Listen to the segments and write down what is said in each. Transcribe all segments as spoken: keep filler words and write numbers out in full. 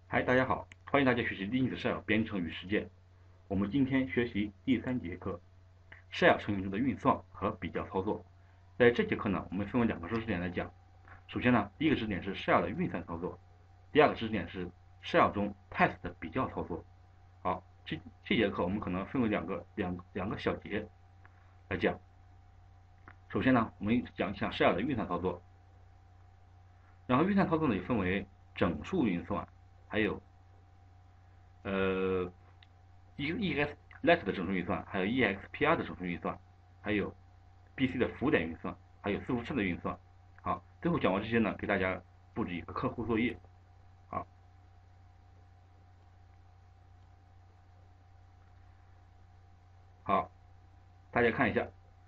嗨，大家好，欢迎大家学习 Linux 编程与实践。我们今天学习第三节课，Shell 程序中的运算和比较操作。在这节课呢，我们分为两个知识点来讲。首先呢，第一个知识点是 Shell 的运算操作，第二个知识点是 Shell 中 test 的比较操作。好，这这节课我们可能分为两个两两个小节来讲。首先呢，我们讲一下 Shell 的运算操作。然后运算操作呢也分为整数运算，还有呃 EXLET 的整数运算，还有 E X P R 的整数运算，还有 B C 的浮点运算，还有字符串的运算。好，最后讲完这些呢，给大家布置一个课后作业。好，好，大家看一下。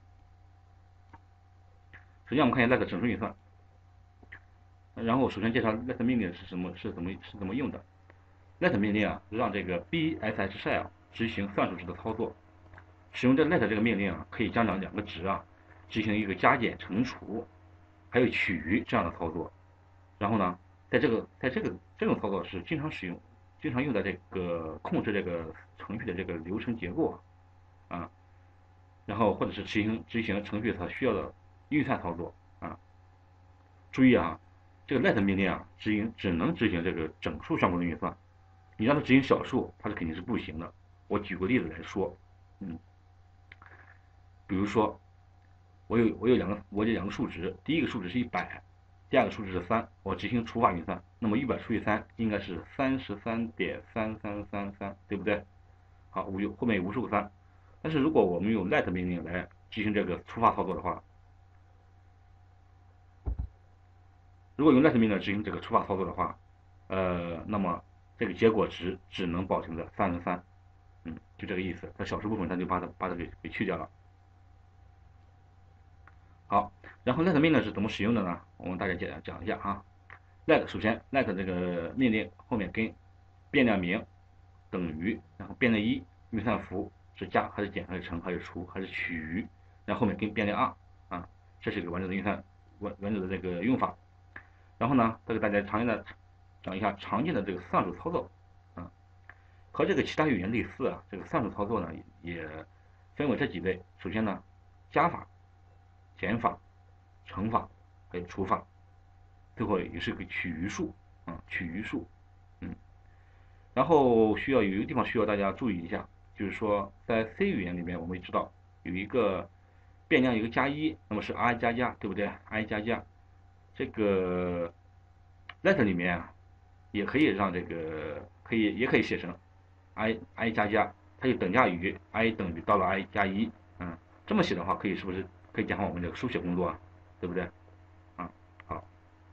首先我们看一下 let 整数运算，然后首先介绍 let 命令是什么，是怎么是怎么用的。let 命令啊，让这个 B S H shell 执行算术值的操作。使用这 let 这个命令啊，可以将两两个值啊执行一个加减乘除，还有取这样的操作。然后呢，在这个在这个这种操作是经常使用，经常用在这个控制这个程序的这个流程结构啊，然后或者是执行执行程序它需要的运算操作啊。注意啊，这个 let 命令啊，执行只能执行这个整数相关的运算，你让它执行小数，它是肯定是不行的。我举个例子来说，嗯，比如说我有我有两个我有两个数值，第一个数值是一百，第二个数值是三，我执行除法运算，那么一百除以三应该是三十三点三三三三，对不对？好，无后面有无数个三。但是如果我们用 let 命令来执行这个除法操作的话，如果用 let 命令执行这个除法操作的话，呃，那么这个结果值只能保存在三十三，嗯，就这个意思。它小数部分它就把它把它给给去掉了。好，然后 let 命令是怎么使用的呢？我们大家讲讲一下啊。let 首先 let 这个命令后面跟变量名等于，然后变量一运算符是加还是减还是乘还是除还是取，然后后面跟变量二啊，这是一个完整的运算完完整的这个用法。然后呢，再给大家常见的讲一下常见的这个算术操作啊，和这个其他语言类似啊，这个算术操作呢也分为这几类。首先呢，加法、减法、乘法还有除法，最后也是个取余数啊，取余数，嗯。然后需要有一个地方需要大家注意一下，就是说在 C 语言里面，我们知道有一个变量有一个加一，那么是 i 加加，对不对 ？i 加加，这个 let 里面啊，也可以让这个可以也可以写成 i i 加加，它就等价于 i 等于到了 i 加一，嗯，这么写的话，可以是不是可以简化我们这个书写工作啊？对不对？啊，好，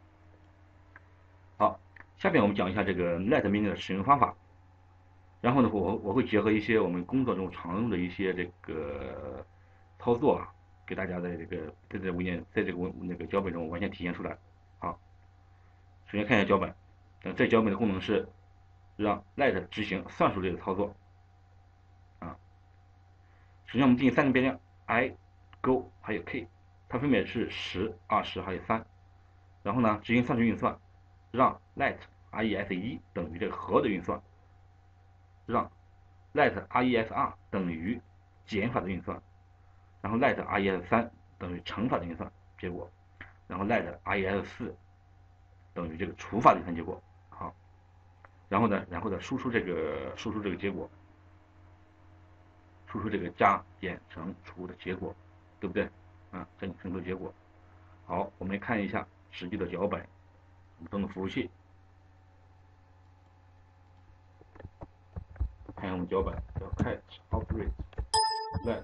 好，下面我们讲一下这个 let 命令的使用方法。然后呢，我我会结合一些我们工作中常用的一些这个操作啊，给大家在这个在这文件在这个文那个脚本中完全体现出来。好，首先看一下脚本，这脚本的功能是让 let 执行算术类的操作啊。首先我们定义三个变量 i、go 还有 k，它分别是十、二十还有三。然后呢，执行算术运算，让 let res 一等于这个和的运算，让 let res 二等于减法的运算，然后 let res 三等于乘法的运算结果，然后 let res 四等于这个除法的运算结果。好，然后呢，然后呢，输出这个输出这个结果，输出这个加减乘除的结果，对不对？啊，加减乘除的结果。好，我们看一下实际的脚本，我们登录服务器，看一下我们脚本叫 cat operate let，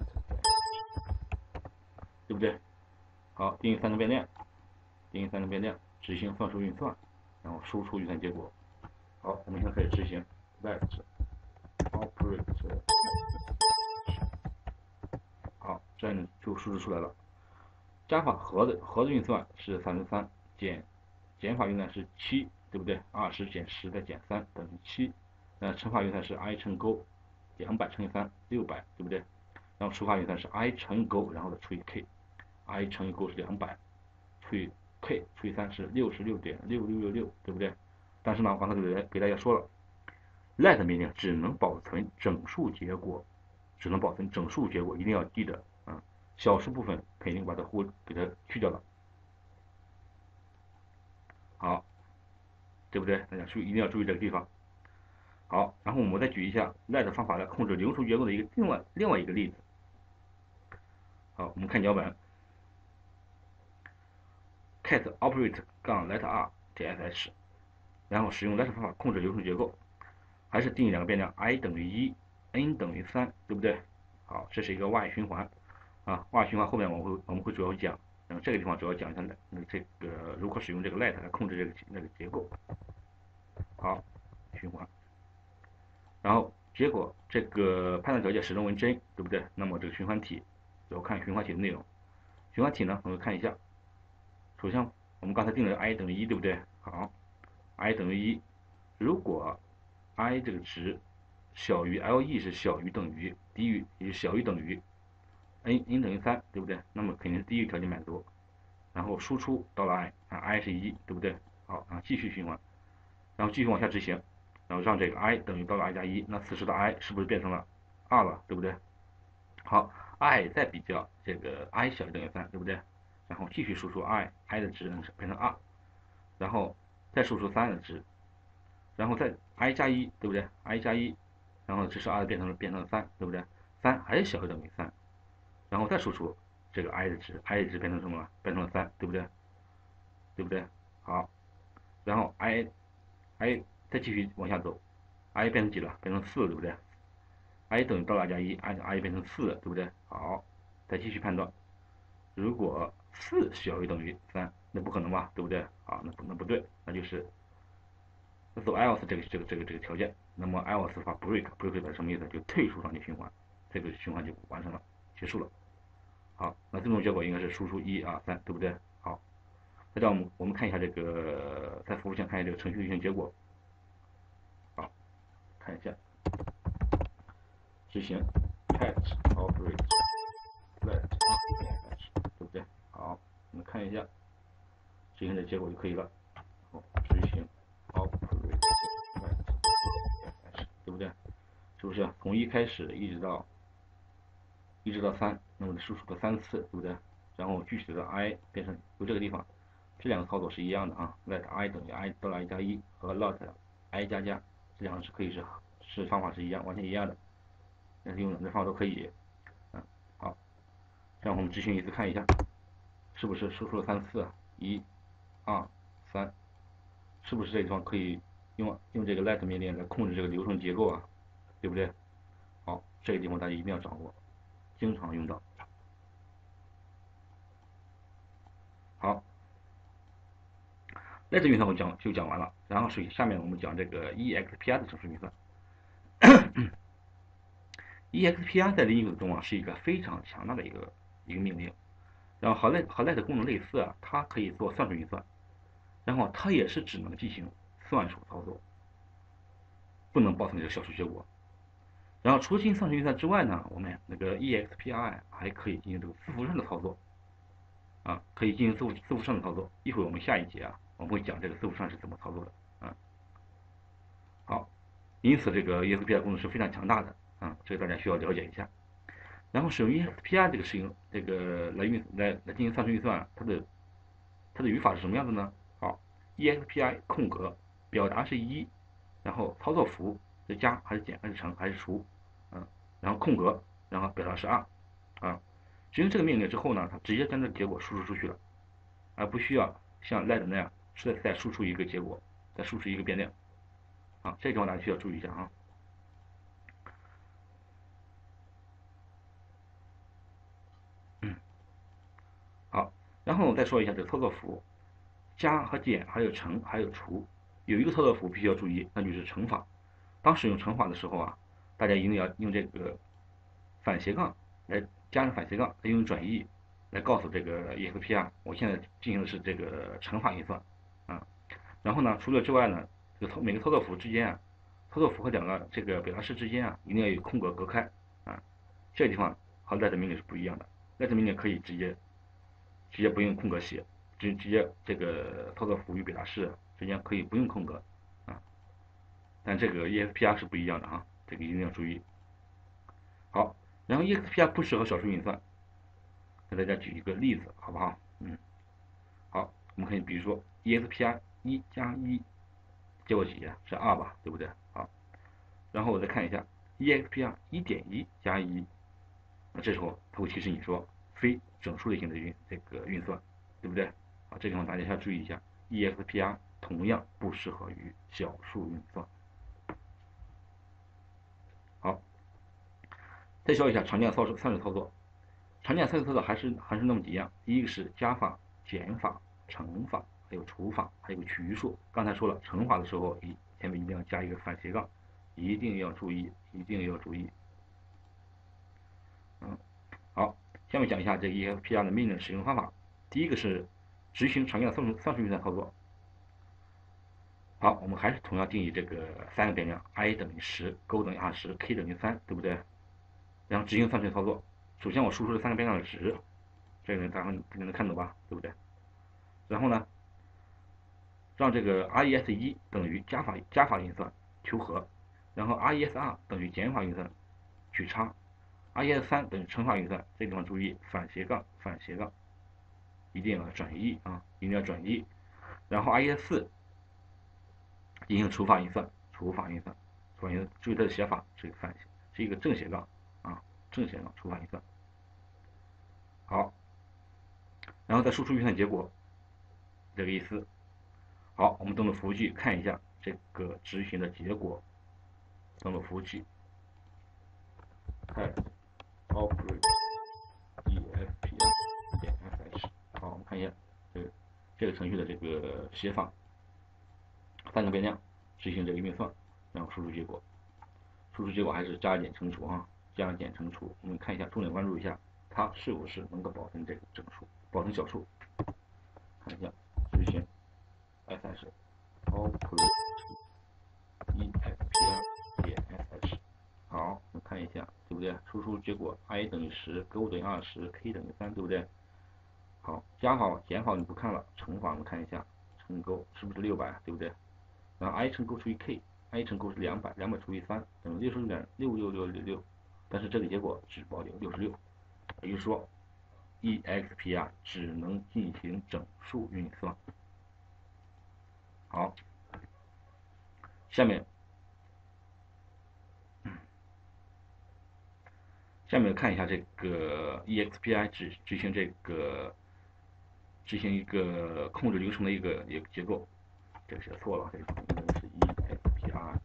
对不对？好，定义三个变量，定义三个变量，执行算术运算，然后输出运算结果。好，我们现在开始执行 let operate， 好，这样就输出出来了。加法和的和的运算是三十三，减减法运算是七，对不对？二十减十再减三等于七。那乘法运算是 i 乘勾，两百乘以三六百，对不对？然后除法运算是 i 乘勾，然后再除以 k，i 乘以勾是两百，除以 k 除以三是六十六点六六六六，对不对？ 但是呢，我刚才给给大家说了 ，let 命令只能保存整数结果，只能保存整数结果，一定要记得啊，小数部分肯定把它忽给它去掉了。好，对不对？大家注一定要注意这个地方。好，然后我们再举一下 let 方法来控制流数结构的一个另外另外一个例子。好，我们看脚本 ，cat operate 杠 let r 点 sh， 然后使用 let 方法控制流数结构，还是定义两个变量 i 等于一 ，n 等于三，对不对？好，这是一个 while 循环啊 ，while 循环后面我们会我们会主要讲，然后这个地方主要讲一下这个如何使用这个 let 来控制这个那个结构。好，循环。然后结果这个判断条件始终为真，对不对？那么这个循环体，要看循环体的内容。循环体呢，我们看一下。首先，我们刚才定了 i 等于一，对不对？好 ，i 等于一，如果 i 这个值小于 le 是小于等于低于也小于等于 n n 等于三，对不对？那么肯定是第一个条件满足。然后输出到了 i 啊 i 是一，对不对？好啊，继续循环，然后继续往下执行。然后让这个 i 等于到了 i 加一，那此时的 i 是不是变成了二了，对不对？好 ，i 再比较这个 i 小于等于三，对不对？然后继续输出 i i 的值变成二，然后再输出三的值，然后再 i 加一，对不对 ？i 加一，然后这是二变成了变成了三，对不对？三还是小于等于三，然后再输出这个 i 的值 ，i 的值变成什么了？变成了三，对不对？对不对？好，然后 i i 再继续往下走 ，i 变成几了？变成四，对不对 ？i 等于到了 i 加一 ，i i 变成四了，对不对？好，再继续判断，如果四小于等于三，那不可能吧？对不对？好，那不那不对，那就是走 else 这个这个这个这个条件。那么 else 的话 break break 的什么意思？就退出上去循环，这个循环就完成了，结束了。好，那最终结果应该是输出一二三，对不对？好，再让我们我们看一下这个在服务线看一下这个程序运行结果。好，看一下执行 cat operate let 对不对？好，我们看一下执行的结果就可以了。好，执行 operate let 对不对？是不是从一开始一直到一直到三，那么输出了三次，对不对？然后具体的 i 变成由这个地方，这两个操作是一样的啊。let i 等于 i 到了 i 加一和 lot i 加加，这两个是可以是是方法是一样，完全一样的。但是用两个方法都可以。嗯，好，这样我们执行一次看一下，是不是输出了三次？一、二、三，是不是这个地方可以用用这个 let 命令来控制这个流程结构啊？对不对？好，这个地方大家一定要掌握，经常用到。好 ，let 运算我讲就讲完了，然后是下面我们讲这个 expi 的程式运算。expi 在 Linux 中啊是一个非常强大的一个一个命令，然后和 let 和 let 功能类似啊，它可以做算术运算，然后它也是只能进行算术操作，不能保存这个小数结果。然后除了进行算术运算之外呢，我们那个 expi 还可以进行这个字符串的操作，啊，可以进行字符字符串的操作。一会儿我们下一节啊，我们会讲这个字符串是怎么操作的，啊，好，因此这个 expi 功能是非常强大的，啊，这个大家需要了解一下。然后使用 expi 这个使用这个来运来来进行算术运算，它的它的语法是什么样的呢？好 ，expi 空格表达是一，然后操作符是加还是减还是乘还是除，嗯，然后空格，然后表达是二，啊，执行这个命令之后呢，它直接将这个结果输出出去了，而不需要像 let 那样是再输出一个结果，再输出一个变量，啊，这地方大家需要注意一下啊。好，然后我再说一下这个操作符，加和减，还有乘，还有除，有一个操作符必须要注意，那就是乘法。当使用乘法的时候啊，大家一定要用这个反斜杠来加上反斜杠，来用转译来告诉这个 expi 啊，我现在进行的是这个乘法运算啊。然后呢，除了之外呢，这个每个操作符之间啊，操作符和两个这个表达式之间啊，一定要有空格隔开啊。这个地方和 let 命令是不一样的 ，let 命令可以直接直接不用空格写，直直接这个操作符与表达式之间可以不用空格， 但这个 E X P R 是不一样的哈，这个一定要注意。好，然后 E X P R 不适合小数运算，给大家举一个例子，好不好？嗯，好，我们可以比如说 E X P R 一加一，结果几呀？是二吧，对不对？好，然后我再看一下 E X P R 一点一加一，那这时候它会提示你说非整数类型的运这个运算，对不对？好，这地方大家要注意一下 ，E X P R 同样不适合于小数运算。好，再说一下常见的操作算式操作，常见的算式操作还是还是那么几样，第一个是加法、减法、乘法，还有除法，还有取数。刚才说了，乘法的时候一前面一定要加一个反斜杠，一定要注意，一定要注意。嗯，好，下面讲一下这个 E X P R 的命令使用方法。第一个是执行常见的算术算术运算操作。好，我们还是同样定义这个三个变量 i 等于十 ，go 等于二十 ，k 等于三，对不对？然后执行算术操作。首先我输出这三个变量的值，这个大家能看懂吧？对不对？然后呢，让这个 R E S 一等于加法加法运算求和，然后 R E S 二等于减法运算取差。R E S 三等于乘法运算，这地方注意反斜杠反斜杠，一定要转移啊，一定要转移。然后 R E S 四进行除法运算，除法运算，除法运算，注意它的写法是一个反是一个正斜杠啊，正斜杠除法运算。好，然后再输出运算结果，这个意思。好，我们登录服务器看一下这个执行的结果。登录服务器 ，cat operate exp 点 sh。好，我们看一下这个这个程序的这个写法，三个变量执行这个运算，然后输出结果。输出结果还是加减乘除啊，加减乘除。我们看一下，重点关注一下，它是不是能够保存这个整数，保存小数。看一下执行 sh operate exp 点 sh。好，我们看一下，对不对？输出结果 i 等于十 ，go 等于二十 ，k 等于三，对不对？好，加法、减法我们不看了，乘法我们看一下，乘 go 是不是六百，对不对？然后 i 乘 go 除以 k，i 乘 go 是两百，两百除以三等于六十六点六六六六六，但是这个结果只保留六十六，也就是说 E X P R 只能进行整数运算。好，下面。下面看一下这个 E X P R 执执行这个执行一个控制流程的一个一个结构，这个写错了，这个应该是 E X P R。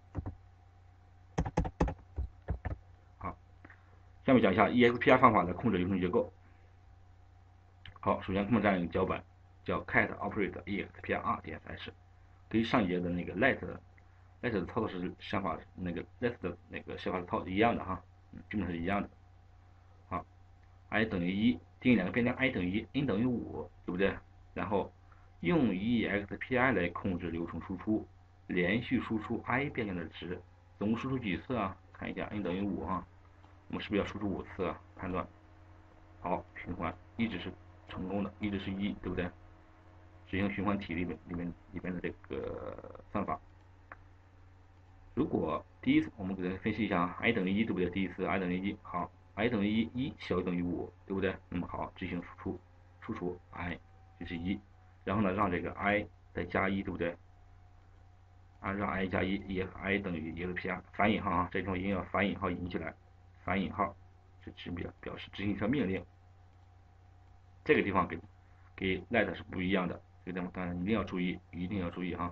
好，下面讲一下 E X P R 方法的控制流程结构。好，首先我们这样一个脚本，叫 cat operate exp2 点 sh， 跟上一节的那个 let let 的操作是想法那个 let 的那个写法是操一样的哈，基本上是一样的。好 ，i 等于一，定义两个变量 i 等于一 ，n 等于五，对不对？然后用 E X P R 来控制流程输出，连续输出 i 变量的值，总共输出几次啊？看一下 n 等于五啊，我们是不是要输出五次啊？判断。好，循环一直是成功的，一直是一，对不对？执行循环体里面里面里面的这个算法。如果第一次我们给它分析一下啊 ，i 等于一，对不对？第一次 i 等于一，好 ，i 等于一，一小于等于五，对不对？那么好，执行输出，输出 i 就是一，然后呢，让这个 i 再加一，对不对？啊，让 i 加一，也 i 等于 exp 反引号啊，这地方一定要反引号引起来，反引号，这是表表示执行一条命令。这个地方给给 let 是不一样的，这个地方当然一定要注意，一定要注意哈。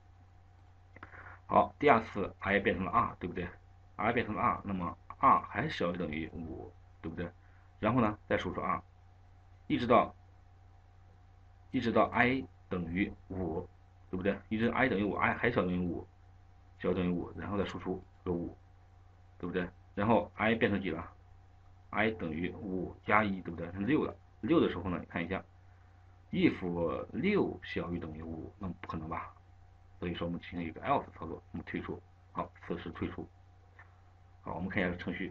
好，第二次 i 变成了 r， 对不对 ？r 变成了 r， 那么 r 还小于等于五，对不对？然后呢，再输出 r， 一直到一直到 i 等于五，对不对？一直 i 等于五 ，i 还小于等于五，小于等于五，然后再输出个五，对不对？然后 i 变成几了 ？i 等于五加一，对不对？成六了。六的时候呢，你看一下 ，if 六小于等于五，那么不可能吧？所以说我们进行一个 else 操作，我们退出。好，此时退出。好，我们看一下程序。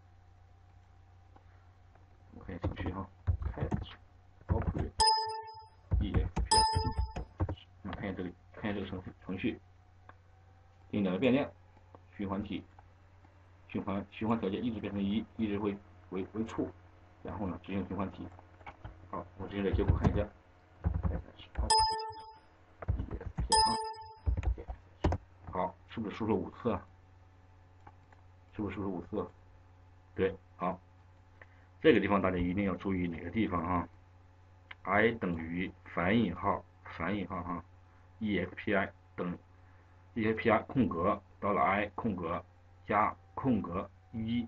我们看一下程序哈 ，cat operate exp。我们看一下这里，看一下这个程序程序。 定两个变量，循环体，循环循环条件一直变成一，一直为为为处，然后呢执行循环体。好，我执行的结果看一下，好，是不是输出五次啊？是不是输出五次？对，好，这个地方大家一定要注意哪个地方啊 ？i 等于反引号反引号哈 ，expi 等 expi 空格到了 i 空格加空格一，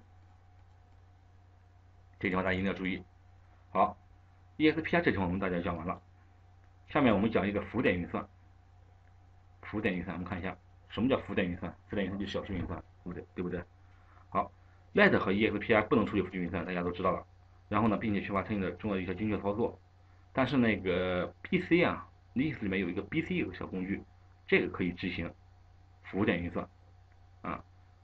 这地方大家一定要注意。好 ，expi 这地方我们大家讲完了，下面我们讲一个浮点运算。浮点运算，我们看一下什么叫浮点运算？浮点运算就是小数运算，对不对？对不对？好 ，let 和 expi 不能处理复数运算，大家都知道了。然后呢，并且缺乏相应的重要的一些精确操作。但是那个 B C 啊 ，Linux 里面有一个 B C 有个小工具，这个可以执行浮点运算啊。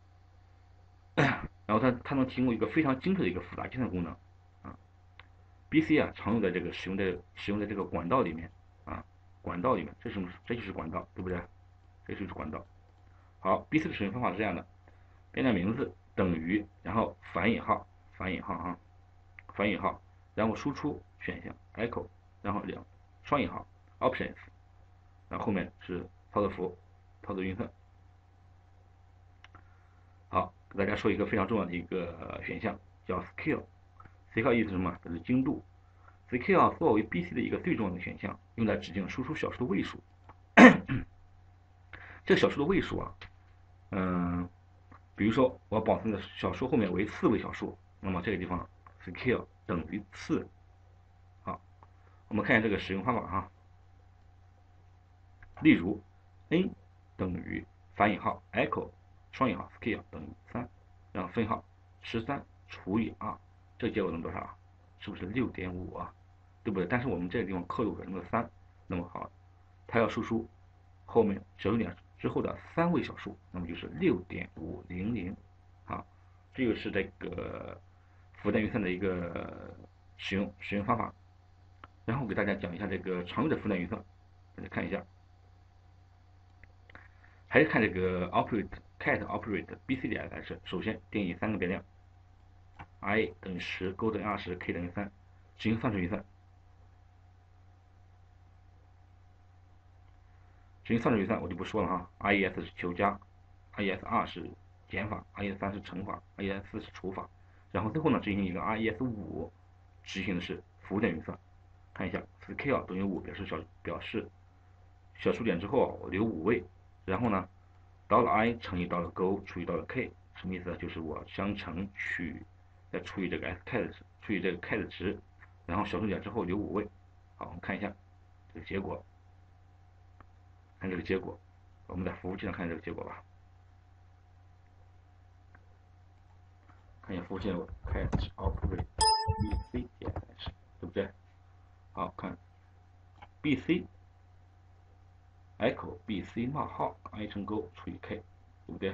然后它它能提供一个非常精确的一个复杂计算功能啊。B C 啊，常用在这个使用在使用在这个管道里面啊，管道里面，这是什么？这就是管道，对不对？这就是管道。好 ，B C 的使用方法是这样的：变量名字等于，然后反引号，反引号啊，反引号，然后输出选项 echo， 然后两双引号 options， 然后后面是操作符，操作运算。好，给大家说一个非常重要的一个选项，叫 scale。scale 意思是什么？就是精度。scale 作为 B C 的一个最重要的选项，用来指定输出小数的位数。这个小数的位数啊，嗯，比如说我保存的小数后面为四位小数，那么这个地方 scale 等于四。好，我们看一下这个使用方法哈。例如 n 等于反引号 echo 双引号 scale 等于三，然后分号十三除以二，这个结果能多少？是不是六点五啊？对不对？但是我们这个地方刻入了那个三，那么好，它要输出后面小数点之后的三位小数，那么就是六点五零零。好，这个是这个浮点运算的一个使用使用方法。然后给大家讲一下这个常用的浮点运算，大家看一下。还是看这个 operate cat operate B C D S H。首先定义三个变量 ，i 等于十 ，go 等于二十 ，k 等于三，执行算术运算。执行算术运算我就不说了哈 ，I E S 是求加 ，I E S 二是减法 ，I E S 三是乘法 ，I E S 四是除法。然后最后呢，执行一个 I E S 五，执行的是浮点运算。看一下 scale 等于五，表示小表示小数点之后我留五位，然后呢，到了 i 乘以到了 go 除以到了 k， 什么意思呢？就是我相乘取再除以这个 scat 除以这个 cat 值，然后小数点之后留五位。好，我们看一下这个结果，看这个结果，我们在服务器上看这个结果吧。看一下服务器的 cat operate B C D S H， 对不对？好看 B C echo B C 冒号 i 乘 go 除以 k， 对不对？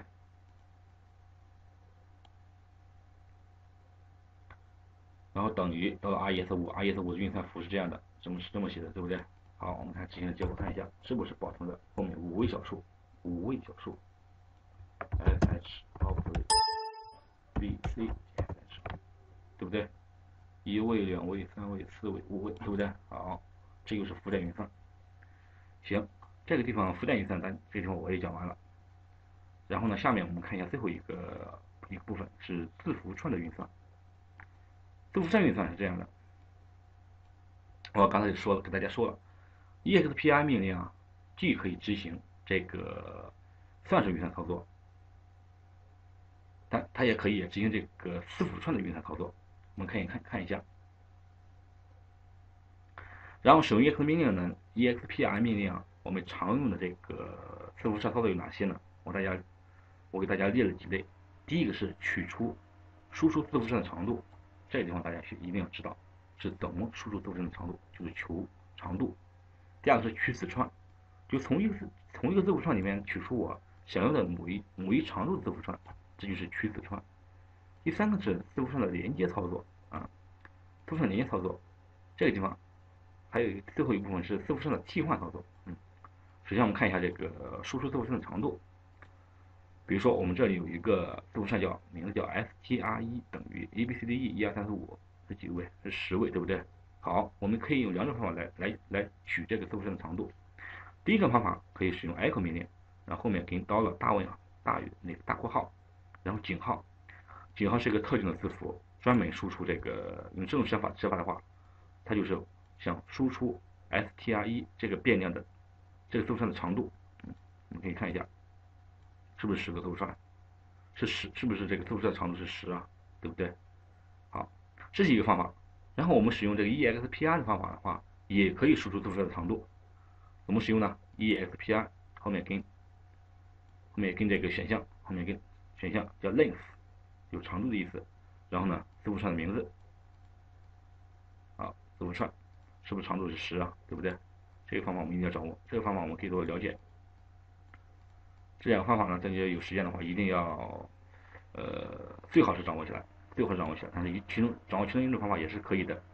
然后等于到了 I E S 五 ，I E S 五的运算符是这样的，这么是这么写的，对不对？好，我们看执行的结果，看一下是不是保存了后面五位小数，五位小数 S H operate B C S H， 对不对？一位、两位、三位、四位、五位，对不对？好，这就是浮点运算。行，这个地方浮点运算，咱这地方我也讲完了。然后呢，下面我们看一下最后一个一个部分是字符串的运算。字符串运算是这样的，我刚才也说了，给大家说了 ，expi 命令啊，既可以执行这个算式运算操作，但它也可以执行这个字符串的运算操作。我们可以看看一下。然后使用 ex 命令呢 ，expi 命令啊，我们常用的这个字符串操作有哪些呢？我大家我给大家列了几类。第一个是取出输出字符串的长度，这个地方大家去一定要知道是怎么输出字符串的长度，就是求长度。第二个是取子串，就从一个从一个字符串里面取出我想要的某一某一长度的字符串，这就是取子串。第三个是字符串的连接操作啊，字符串连接操作，这个地方还有最后一部分是字符串的替换操作。嗯，首先我们看一下这个输出字符串的长度。 比如说我们这里有一个字符串叫名字叫 str1 等于 a b c d e 一二三四五是几个位？是十位，对不对？好，我们可以用两种方法来来来取这个字符串的长度。第一种方法可以使用 echo 命令，然后后面给你 dollar 大问大于那个大括号，然后井号，井号是一个特定的字符，专门输出这个用这种写法写法的话，它就是想输出 str1 这个变量的这个字符串的长度。嗯，我们可以看一下，是不是十个字符串？是十，是不是这个字符串的长度是十啊？对不对？好，这是一个方法。然后我们使用这个 expr 的方法的话，也可以输出字符串的长度。怎么使用呢 ？expr 后面跟后面跟这个选项，后面跟选项叫 length， 有长度的意思。然后呢，字符串的名字，啊，字符串是不是长度是十啊？对不对？这个方法我们一定要掌握。这个方法我们可以多了解。这两个方法呢，大家有时间的话一定要，呃，最好是掌握起来，最好是掌握起来。但是其中掌握其中一种方法也是可以的。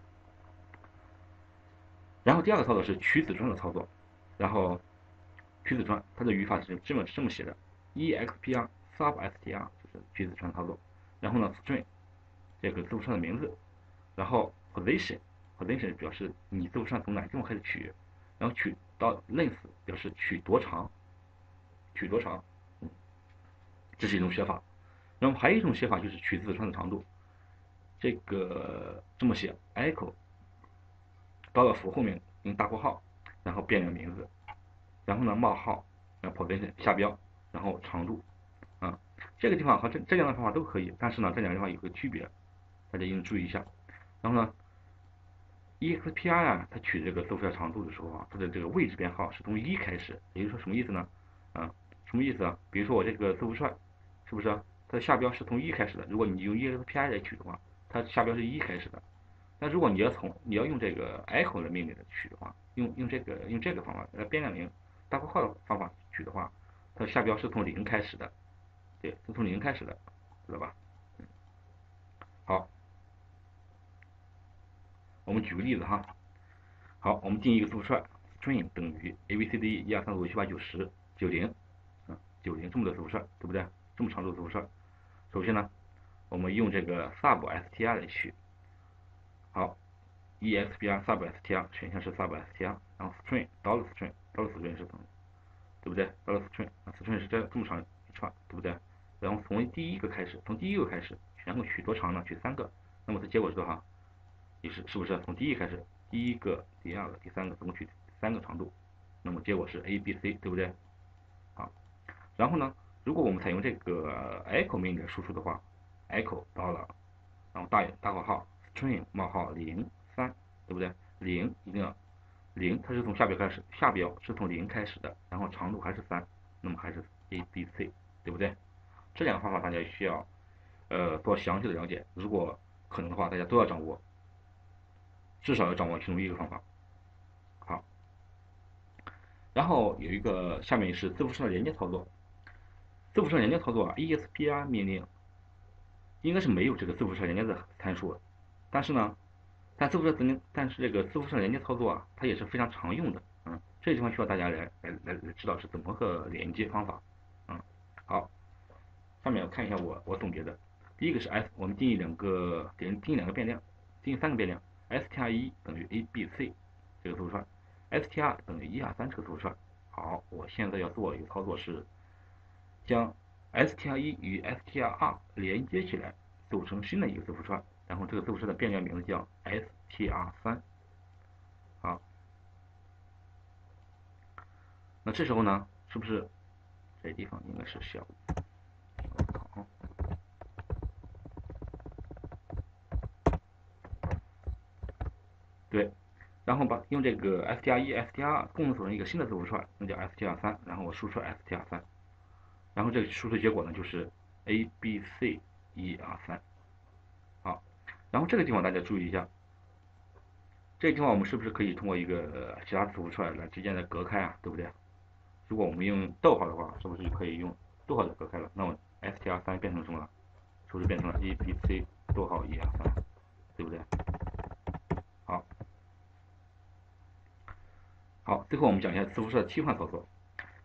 然后第二个操作是取子串的操作。然后取子串它的语法是这么这么写的 ：expr sub str 就是取子串操作。然后呢 string 这个字符串的名字，然后 position position 表示你字符串从哪个地方开始取，然后取到 length 表示取多长，取多长，嗯，这是一种写法。然后还有一种写法就是取字符串的长度，这个这么写 echo 到了符后面用大括号，然后变量名字，然后呢冒号，然后 position 下标，然后长度啊，这个地方和这这两个方法都可以，但是呢这两个地方有个区别，大家一定注意一下。然后呢 expr 啊，它取这个字符串长度的时候啊，它的这个位置编号是从一开始，也就是说什么意思呢？啊，什么意思啊？比如说我这个字符串是不是啊它的下标是从一开始的？如果你用 expr 来取的话，它下标是一开始的。那如果你要从你要用这个 echo 的命令来取的话，用用这个用这个方法，呃变量名大括号的方法取的话，它的下标是从零开始的，对，是从零开始的，知道吧？嗯，好，我们举个例子哈。好，我们定义一个字符串 string 等于 a b c d e 一二三四五六七八九十九零，嗯，九零这么多字符串，对不对？这么长的字符串，首先呢，我们用这个 sub str 来取。好，expr sub str 选项是 sub str，然后 string dollar string dollar string 是什么？对不对？dollar string string 是这这么长一串，对不对？然后从第一个开始，从第一个开始，然后取多长呢？取三个，那么它结果是多少？也是是不是从第一开始，第一个、第二个、第三个总共取三个长度，那么结果是 a b c， 对不对？好，然后呢，如果我们采用这个 echo 命令输出的话 ，echo 到了，然后大大括号 string 冒号零三，对不对？零一定要零，它是从下标开始，下标是从零开始的，然后长度还是三，那么还是 a b c， 对不对？这两个方法大家需要呃做详细的了解，如果可能的话，大家都要掌握，至少要掌握其中一个方法。好，然后有一个下面是字符串的连接操作。字符串连接操作啊 ，expr 命令应该是没有这个字符串连接的参数的，但是呢，但字符串连，但是这个字符串连接操作啊，它也是非常常用的。嗯，这个地方需要大家来来来来知道是怎么个连接方法。嗯，好，下面我看一下我我总结的，第一个是 s， 我们定义两个定定义两个变量，定义三个变量 ，str 一等于 a b c 这个字符串 ，str 等于一二三这个字符串。好，我现在要做一个操作是将 str 一与 str 二连接起来，组成新的一个字符串，然后这个字符串的变量名字叫 str 三。好，那这时候呢，是不是这地方应该是小？好，对，然后把用这个 str 一、str 二共同组成一个新的字符串，那叫 str 三，然后我输出 str 三，然后这个输出结果呢就是 a b c 一二三。好，然后这个地方大家注意一下，这个地方我们是不是可以通过一个其他字符串来直接来隔开啊？对不对？如果我们用逗号的话，是不是就可以用逗号来隔开了？那么 str 三变成什么了？是不是变成了 a b c 逗号一二三，对不对？好，好，最后我们讲一下字符串的替换操作。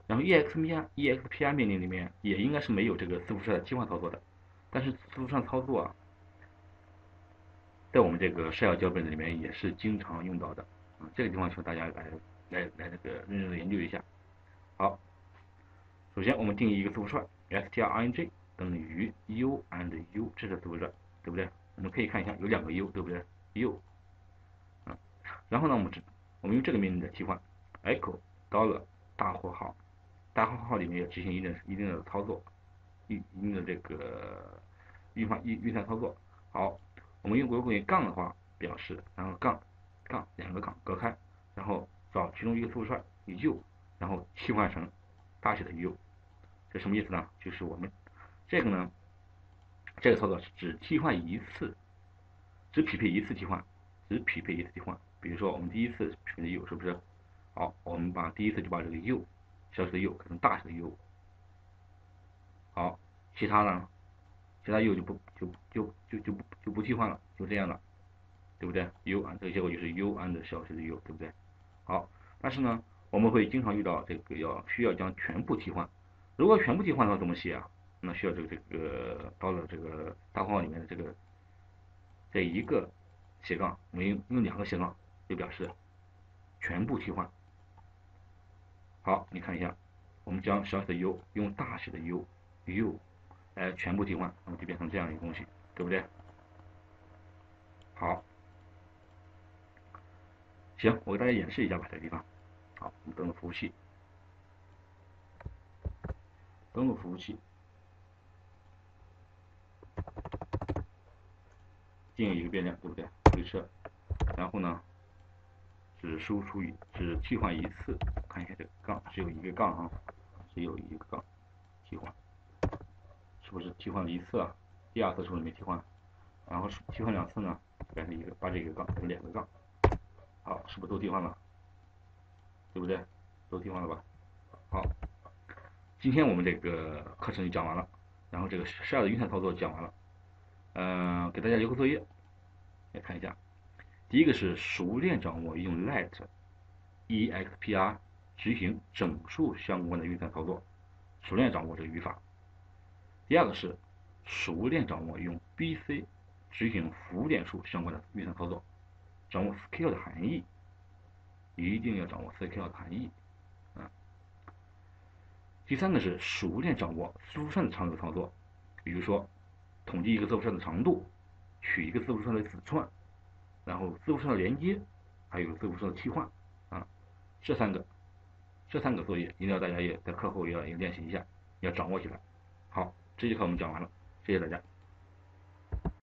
然后 EXP EXPR 命令里面也应该是没有这个字符串的替换操作的，但是字符串操作啊，在我们这个 shell 脚本里面也是经常用到的啊，这个地方请大家来来来那个认真的研究一下。好，首先我们定义一个字符串 string 等于 u and u， 这是字符串，对不对？我们可以看一下有两个 u， 对不对 ？u， 啊，然后呢，我们只我们用这个命令的替换 echo dollar 大括号，大括号里面要执行一定一定的操作，一一定的这个运算运运算操作。好，我们用如果用杠的话表示，然后杠杠两个杠隔开，然后找其中一个字符串 u， 然后替换成大写的 U， 这什么意思呢？就是我们这个呢，这个操作是只替换一次，只匹配一次替换，只匹配一次替换。比如说我们第一次匹配的 U 是不是？好，我们把第一次就把这个 U 小写的 U 改成大写的 U。好，其他呢？其他 U 就不就就就就不就不替换了，就这样了，对不对 ？U 啊，这个结果就是 U and 小写的 U， 对不对？好，但是呢，我们会经常遇到这个要需要将全部替换。如果全部替换的话怎么写啊？那需要这个这个到了这个大括号里面的这个这一个斜杠，我们用用两个斜杠就表示全部替换。好，你看一下，我们将小写的 u 用大写的 u u 来全部替换，那么就变成这样一个东西，对不对？好，行，我给大家演示一下吧，这个地方。好，我们登录服务器，登录服务器，定一个变量，对不对？回车，然后呢，只输出一，只替换一次。看一下这个杠，只有一个杠啊，只有一个杠替换，是不是替换了一次啊？第二次是不是没替换？然后替换两次呢，变成一个，把这个杠变成两个杠。好，是不是都替换了？对不对？都替换了吧？好，今天我们这个课程就讲完了，然后这个 shell 的运算操作讲完了。嗯、呃，给大家留个作业，来看一下。第一个是熟练掌握用 let expr 执行整数相关的运算操作，熟练掌握这个语法。第二个是熟练掌握用 bc 执行浮点数相关的运算操作，掌握 scale 的含义，一定要掌握 scale 的含义。啊，第三个是熟练掌握字符串的常用操作，比如说统计一个字符串的长度，取一个字符串的子串，然后字符串的连接，还有字符串的替换啊，这三个这三个作业一定要大家也在课后也要也练习一下，要掌握起来。好，这节课我们讲完了，谢谢大家。